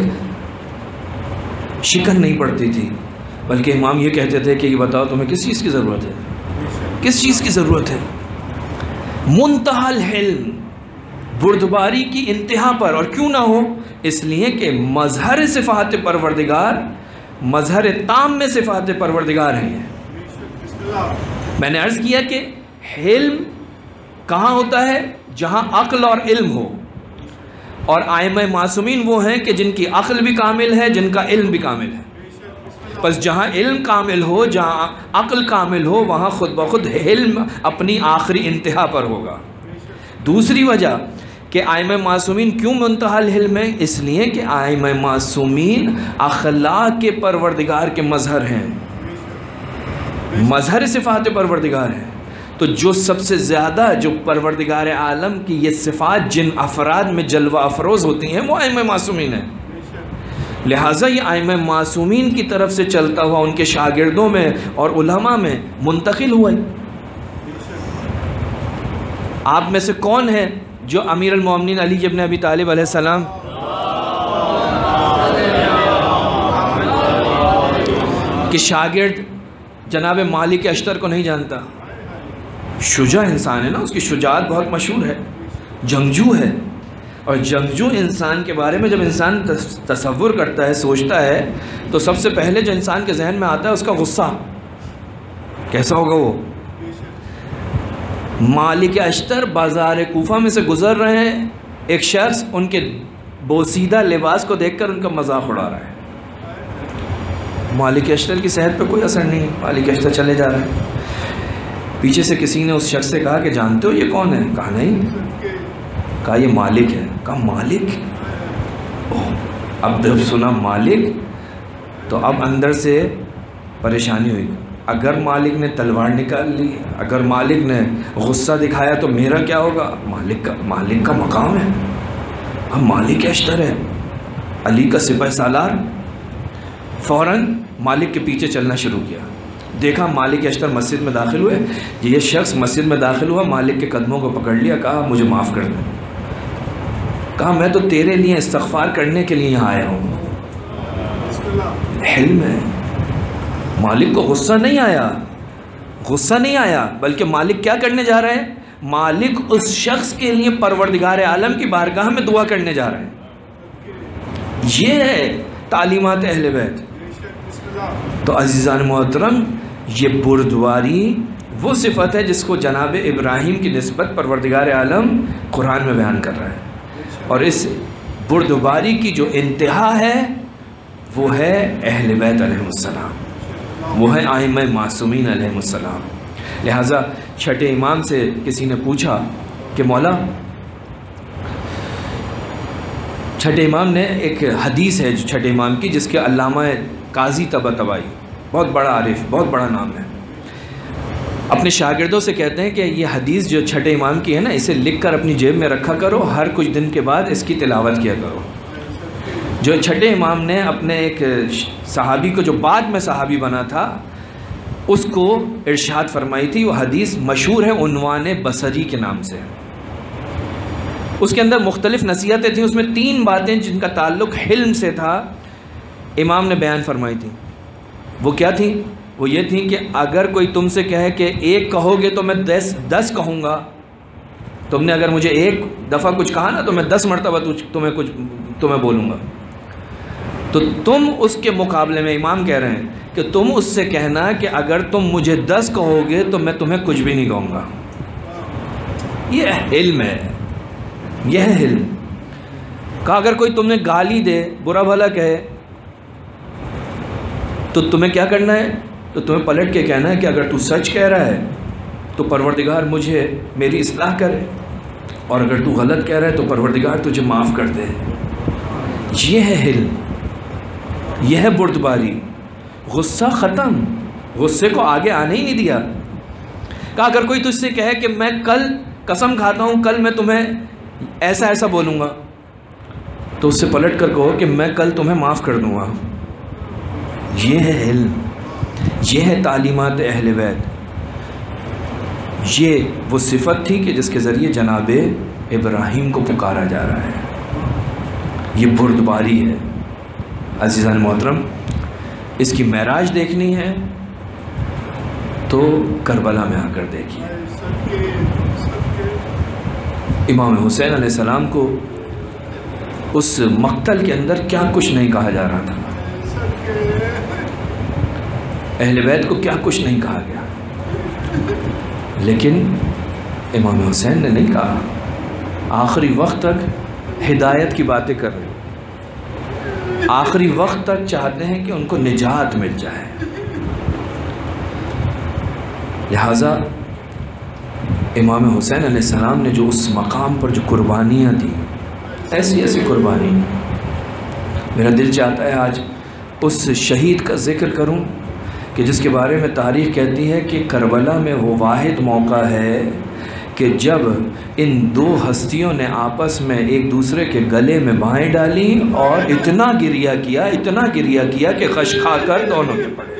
شکن نہیں پڑتی تھی، بلکہ امام یہ کہتے تھے کہ یہ بتاؤ تمہیں کس چیز کی ضرورت ہے، کس چیز کی ضرورت ہے. منتہی الحلم، بردباری کی انتہا پر. اور کیوں نہ ہو؟ اس لیے کہ مظہر صفات پروردگار، مظہر تام میں صفات پروردگار ہیں. میں نے عرض کیا کہ حلم کہاں ہوتا ہے؟ جہاں عقل اور علم ہو. اور ائمہ معصومین وہ ہیں کہ جن کی عقل بھی کامل ہے، جن کا علم بھی کامل ہے. بس جہاں علم کامل ہو، جہاں عقل کامل ہو، وہاں خود بخود حلم اپنی آخری انتہا پر ہوگا. دوسری وجہ کہ ائمہ معصومین کیوں منتہی الحلم ہے؟ اس لیے کہ ائمہ معصومین اخلاق کے پروردگار کے مظہر ہیں، مظہر صفات پروردگار ہیں. تو جو سب سے زیادہ جو پروردگار عالم کی یہ صفات جن افراد میں جلوہ افروز ہوتی ہیں وہ ائمہ معصومین ہیں. لہٰذا یہ ائمہ معصومین کی طرف سے چلتا ہوا ان کے شاگردوں میں اور علماء میں منتقل ہوا ہے. آپ میں سے کون ہے جو امیر المومنین علی ابن ابی طالب علیہ السلام کے شاگرد جناب مالک اشتر کو نہیں جانتا؟ شجاع انسان ہے نا، اس کی شجاعت بہت مشہور ہے، جنگجو ہے. اور جنگجو انسان کے بارے میں جب انسان تصور کرتا ہے، سوچتا ہے، تو سب سے پہلے جو انسان کے ذہن میں آتا ہے اس کا غصہ. کیسا ہوگا وہ؟ مالک اشتر بازار کوفہ میں سے گزر رہے ہیں، ایک شخص ان کے بوسیدہ لباس کو دیکھ کر ان کا مذاق اڑا رہا ہے. مالک اشتر کی صحت پہ کوئی اثر نہیں، مالک اشتر چلے جا رہے ہیں. پیچھے سے کسی نے اس شخص سے کہا کہ جانتے ہو یہ کون ہے؟ کہا نہیں. کہا یہ مالک ہے. کہا مالک؟ اوہ. اب جب سنا مالک تو اب اندر سے پریشانی ہوئی. اگر مالک نے تلوار نکال لی, اگر مالک نے غصہ دکھایا تو میرا کیا ہوگا؟ مالک کا مالک کا مقام ہے, ہم مالک اشتر ہے, علی کا سپہ سالار. فوراً مالک کے پیچھے چلنا شروع کیا. دیکھا مالک اشتر مسجد میں داخل ہوئے, یہ شخص مسجد میں داخل ہوا, مالک کے قدموں کو پکڑ لیا, کہا مجھے معاف کر دیں. کہا میں تو تیرے لیے استغفار کرنے کے لیے یہاں آیا ہوں. حلم ہے. مالک کو غصہ نہیں آیا, غصہ نہیں آیا, بلکہ مالک کیا کرنے جا رہے ہیں؟ مالک اس شخص کے لیے پروردگار عالم کی بارگاہ میں دعا کرنے جا رہے ہیں. یہ ہے تعلیمات اہل بیت. تو عزیزان محترم, یہ بردباری وہ صفت ہے جس کو جناب ابراہیم کی نسبت پروردگار عالم قرآن میں بیان کر رہا ہے. اور اس بردباری کی جو انتہا ہے وہ ہے اہل بیت علیہ السلام, وہ ہے ائمہ معصومین علیہ السلام. لہٰذا چھٹے امام سے کسی نے پوچھا کہ مولا, چھٹے امام نے ایک حدیث ہے جو چھٹے امام کی, جس کے علامہ قاضی طباطبائی, بہت بڑا عارف, بہت بڑا نام ہے, اپنے شاگردوں سے کہتے ہیں کہ یہ حدیث جو چھٹے امام کی ہے نا, اسے لکھ کر اپنی جیب میں رکھا کرو, ہر کچھ دن کے بعد اس کی تلاوت کیا کرو. جو چھٹے امام نے اپنے ایک صحابی کو, جو بعد میں صحابی بنا تھا, اس کو ارشاد فرمائی تھی. وہ حدیث مشہور ہے عنوان بصری کے نام سے. اس کے اندر مختلف نصیحتیں تھیں, اس میں تین باتیں جن کا تعلق حلم سے تھا امام نے بیان فرمائی تھی. وہ کیا تھیں؟ وہ یہ تھیں کہ اگر کوئی تم سے کہے کہ ایک کہو گے تو میں دس دس کہوں گا, تم نے اگر مجھے ایک دفعہ کچھ کہا نا تو میں دس مرتبہ تمہیں کچھ تمہیں بولوں گا. تو تم اس کے مقابلے میں امام کہہ رہے ہیں کہ تم اس سے کہنا کہ اگر تم مجھے دس کہو گے تو میں تمہیں کچھ بھی نہیں کہوں گا. یہ علم ہے, یہ ہے علم. کہا اگر کوئی تم نے گالی دے, برا بھلا کہے, تو تمہیں کیا کرنا ہے؟ تو تمہیں پلٹ کے کہنا ہے کہ اگر تو سچ کہہ رہا ہے تو پروردگار مجھے میری اصلاح کرے, اور اگر تو غلط کہہ رہا ہے تو پروردگار تجھے معاف کر دے. یہ ہے علم, یہ ہے بردباری. غصہ ختم, غصے کو آگے آنے ہی نہیں دیا. کہا اگر کوئی تجھ سے کہے کہ میں کل قسم کھاتا ہوں کل میں تمہیں ایسا ایسا بولوں گا, تو اس سے پلٹ کر کہو کہ میں کل تمہیں معاف کر دوں گا. یہ ہے علم, یہ ہے تعلیمات اہل بیت. یہ وہ صفت تھی کہ جس کے ذریعے جناب ابراہیم کو پکارا جا رہا ہے. یہ بردباری ہے. عزیزان محترم, اس کی معراج دیکھنی ہے تو کربلا میں آ کر دیکھیے. امام حسین علیہ السلام کو اس مقتل کے اندر کیا کچھ نہیں کہا جا رہا تھا, اہل بیت کو کیا کچھ نہیں کہا گیا, لیکن امام حسین نے نہیں کہا. آخری وقت تک ہدایت کی باتیں کر رہے, آخری وقت تک چاہتے ہیں کہ ان کو نجات مل جائے. لہٰذا امام حسین علیہ السلام نے جو اس مقام پر جو قربانیاں دیں, ایسی ایسی قربانی, میرا دل چاہتا ہے آج اس شہید کا ذکر کروں کہ جس کے بارے میں تاریخ کہتی ہے کہ کربلا میں وہ واحد موقع ہے کہ جب ان دو ہستیوں نے آپس میں ایک دوسرے کے گلے میں بائیں ڈالی اور اتنا گریہ کیا, اتنا گریہ کیا کہ خش کھا کر دونوں کے پڑے.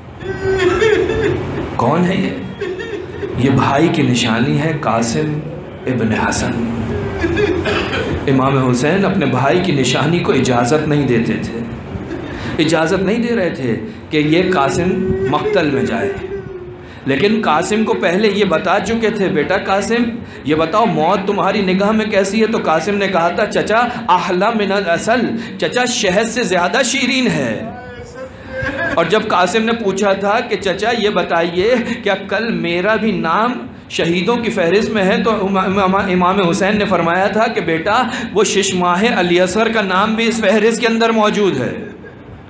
کون ہے یہ؟ یہ بھائی کی نشانی ہے قاسم ابن حسن. امام حسین اپنے بھائی کی نشانی کو اجازت نہیں دیتے تھے, اجازت نہیں دے رہے تھے کہ یہ قاسم مقتل میں جائے, لیکن قاسم کو پہلے یہ بتا چکے تھے, بیٹا قاسم یہ بتاؤ موت تمہاری نگاہ میں کیسی ہے؟ تو قاسم نے کہا تھا چچا احلی من العسل, چچا شہد سے زیادہ شیرین ہے. اور جب قاسم نے پوچھا تھا کہ چچا یہ بتائیے کیا کل میرا بھی نام شہیدوں کی فہرست میں ہے, تو امام حسین نے فرمایا تھا کہ بیٹا وہ شش ماہ علی اصغر کا نام بھی اس فہرست کے اندر موجود ہے.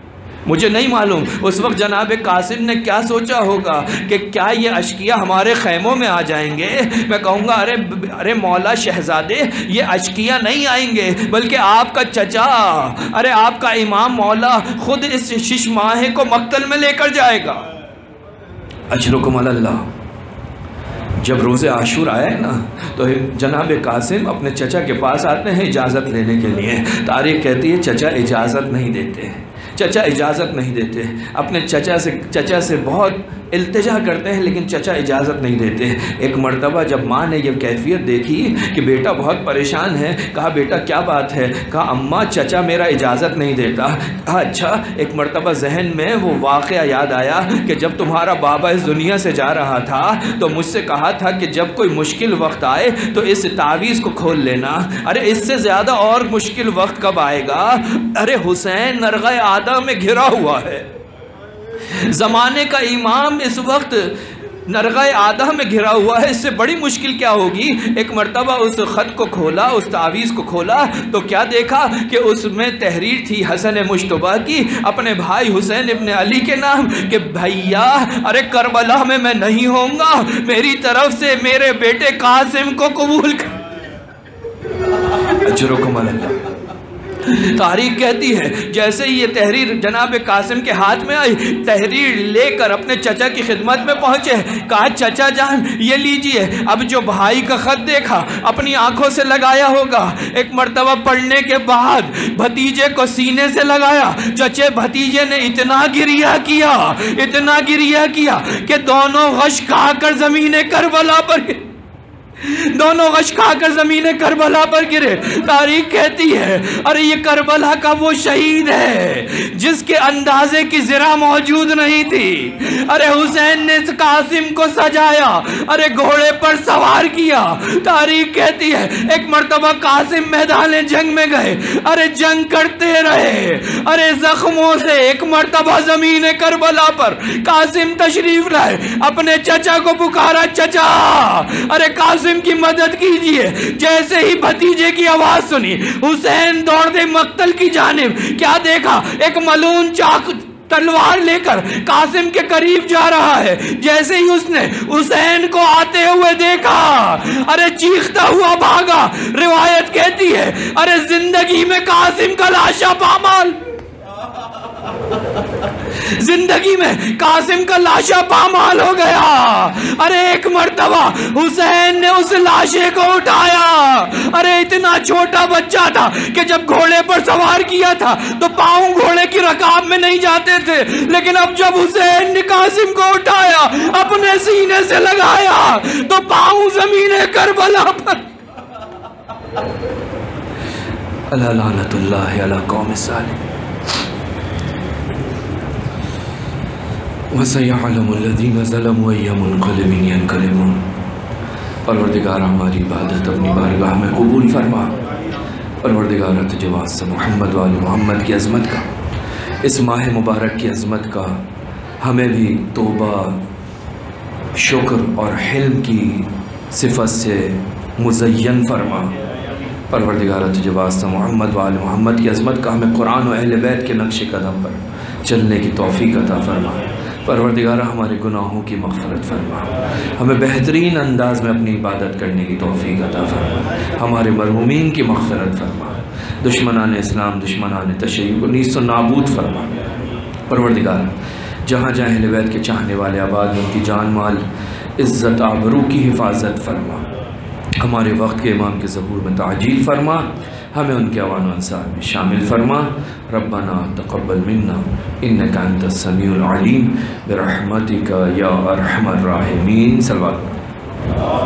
مجھے نہیں معلوم اس وقت جناب قاسم نے کیا سوچا ہوگا کہ کیا یہ اشقیہ ہمارے خیموں میں آ جائیں گے. میں کہوں گا ارے ارے مولا شہزادے یہ اشقیہ نہیں آئیں گے بلکہ آپ کا چچا ارے آپ کا امام مولا خود اس شش ماہے کو مقتل میں لے کر جائے گا. اجرکم علی اللہ. جب روز عاشور آئے نا تو جناب قاسم اپنے چچا کے پاس آتے ہیں اجازت لینے کے لیے. تاریخ کہتی ہے چچا اجازت نہیں دیتے چچا اجازت نہیں دیتے اپنے چچا سے چچا سے بہت التجا کرتے ہیں لیکن چچا اجازت نہیں دیتے. ایک مرتبہ جب ماں نے یہ کیفیت دیکھی کہ بیٹا بہت پریشان ہے, کہا بیٹا کیا بات ہے؟ کہا اماں چچا میرا اجازت نہیں دیتا. کہا اچھا. ایک مرتبہ ذہن میں وہ واقعہ یاد آیا کہ جب تمہارا بابا اس دنیا سے جا رہا تھا تو مجھ سے کہا تھا کہ جب کوئی مشکل وقت آئے تو اس تعویذ کو کھول لینا. ارے اس سے زیادہ اور مشکل وقت کب آئے گا؟ ارے حسین نرغہ آدم میں گھرا ہوا ہے. زمانے کا امام اس وقت نرغہ آدھا میں گھرا ہوا ہے, اس سے بڑی مشکل کیا ہوگی؟ ایک مرتبہ اس خط کو کھولا, اس تعویذ کو کھولا تو کیا دیکھا کہ اس میں تحریر تھی حسن مجتبیٰ کی اپنے بھائی حسین ابن علی کے نام کہ بھائیا ارے کربلا میں میں نہیں ہوں گا, میری طرف سے میرے بیٹے قاسم کو قبول کر. اجرکم علی اللہ. تاریخ کہتی ہے جیسے ہی یہ تحریر جناب قاسم کے ہاتھ میں آئی, تحریر لے کر اپنے چچا کی خدمت میں پہنچے. کہا چچا جان یہ لیجئے. اب جو بھائی کا خط دیکھا اپنی آنکھوں سے لگایا ہوگا, ایک مرتبہ پڑھنے کے بعد بھتیجے کو سینے سے لگایا. چچے بھتیجے نے اتنا گریہ کیا اتنا گریہ کیا کہ دونوں غش کھا کر زمین کربلا پر گرے دونوں غش کھا کر زمین کربلا پر گرے. تاریخ کہتی ہے ارے یہ کربلا کا وہ شہید ہے جس کے اندازے کی ذرا موجود نہیں تھی. ارے حسین نے قاسم کو سجایا, ارے گھوڑے پر سوار کیا. تاریخ کہتی ہے ایک مرتبہ قاسم میدان جنگ میں گئے, ارے جنگ کرتے رہے, ارے زخموں سے. ایک مرتبہ زمین کربلا پر قاسم تشریف لائے, اپنے چچا کو پکارا چچا ارے قاسم کی مدد کیجئے. جیسے ہی بھتیجے کی آواز سنی حسین دوڑ دے مقتل کی جانب. کیا دیکھا؟ ایک ملون چاق تلوار لے کر قاسم کے قریب جا رہا ہے. جیسے ہی اس نے حسین کو آتے ہوئے دیکھا ارے چیختا ہوا بھاگا. روایت کہتی ہے ارے زندگی میں قاسم کا لاشا پامال زندگی میں قاسم کا لاشا پامال ہو گیا. ارے ایک مرتبہ حسین نے اس لاشے کو اٹھایا. ارے اتنا چھوٹا بچہ تھا کہ جب گھوڑے پر سوار کیا تھا تو پاؤں گھوڑے کی رکاب میں نہیں جاتے تھے, لیکن اب جب حسین نے قاسم کو اٹھایا اپنے سینے سے لگایا تو پاؤں زمین کربلا پر. اللہ لعنت اللہ علی قوم الظالمین. وَسَيَعْلَمُ الَّذِينَ ظَلَمُوا أَيَّ مُنْقَلِبٍ يَنْقَلِبُونَ. پروردگار ہماری عبادت اپنی بارگاہ میں قبول فرما. پروردگار تجھے واسطہ محمد وآل محمد کی عظمت کا, اس ماہ مبارک کی عظمت کا ہمیں بھی توبہ, شکر اور حلم کی صفت سے مزین فرما. پروردگار تجھے واسطہ محمد وآل محمد کی عظمت کا ہمیں قرآن و اہل بیت کے نقش قدم پر چلنے کی توفیق عطا فرما. پروردگار ہمارے گناہوں کی مغفرت فرما, ہمیں بہترین انداز میں اپنی عبادت کرنے کی توفیق عطا فرما. ہمارے مرحومین کی مغفرت فرما, دشمنان اسلام دشمنان تشیع کو نیست و نابود فرما. پروردگار جہاں جہاں اہل بیت کے چاہنے والے آباد ان کی جان مال عزت آبرو کی حفاظت فرما. ہمارے وقت کے امام کے ظہور میں تعجیل فرما, ہمیں ان کے اوان و انصار میں شامل فرما. ربنا تقبل منا انک انت السمیع العلیم برحمتک یا ارحم الراحمین. صلوات